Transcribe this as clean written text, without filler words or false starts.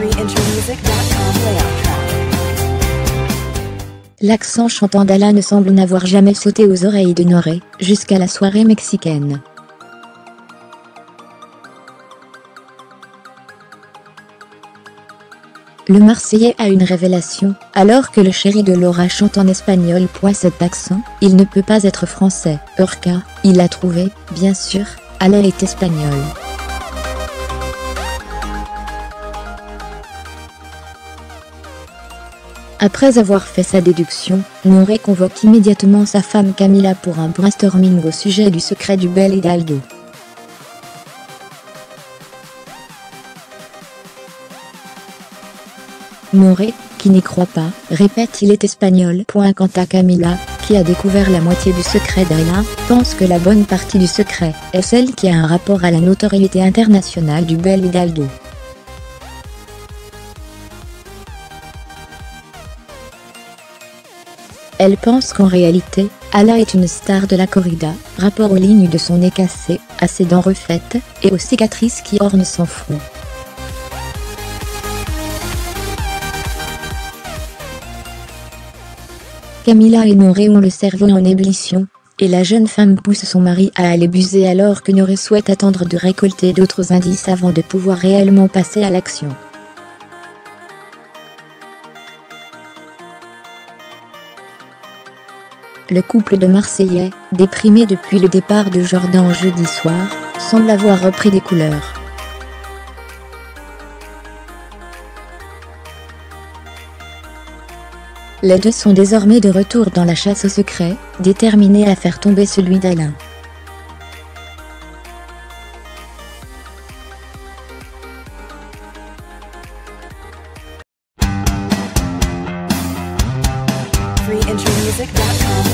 freeintromusic.com layout track. L'accent chantant d'Ala ne semble n'avoir jamais sauté aux oreilles de Noré, jusqu'à la soirée mexicaine. Le Marseillais a une révélation, alors que le chéri de Laura chante en espagnol. Cet accent, il ne peut pas être français. Eureka, il l'a trouvé, bien sûr, Ala est espagnole. Après avoir fait sa déduction, Noré convoque immédiatement sa femme Camila pour un brainstorming au sujet du secret du bel Hidalgo. Noré, qui n'y croit pas, répète il est espagnol. Quant à Camila, qui a découvert la moitié du secret d'Ala, pense que la bonne partie du secret est celle qui a un rapport à la notoriété internationale du bel Hidalgo. Elle pense qu'en réalité, Ala est une star de la corrida, rapport aux lignes de son nez cassé, à ses dents refaites, et aux cicatrices qui ornent son front. Camila et Noré ont le cerveau en ébullition, et la jeune femme pousse son mari à aller buser alors que Noré souhaite attendre de récolter d'autres indices avant de pouvoir réellement passer à l'action. Le couple de Marseillais, déprimé depuis le départ de Jordan jeudi soir, semble avoir repris des couleurs. Les deux sont désormais de retour dans la chasse au secret, déterminés à faire tomber celui d'Alain. freeintromusic.com